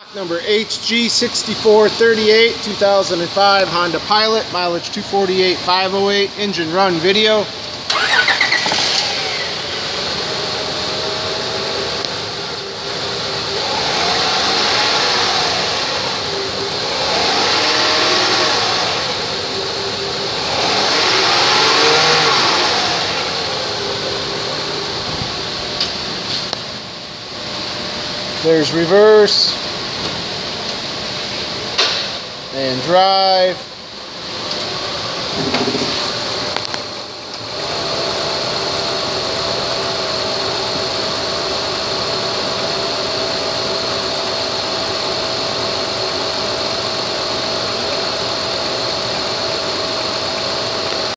Number HG6438, 2005 Honda Pilot, mileage 248,508, engine run video. There's reverse and drive.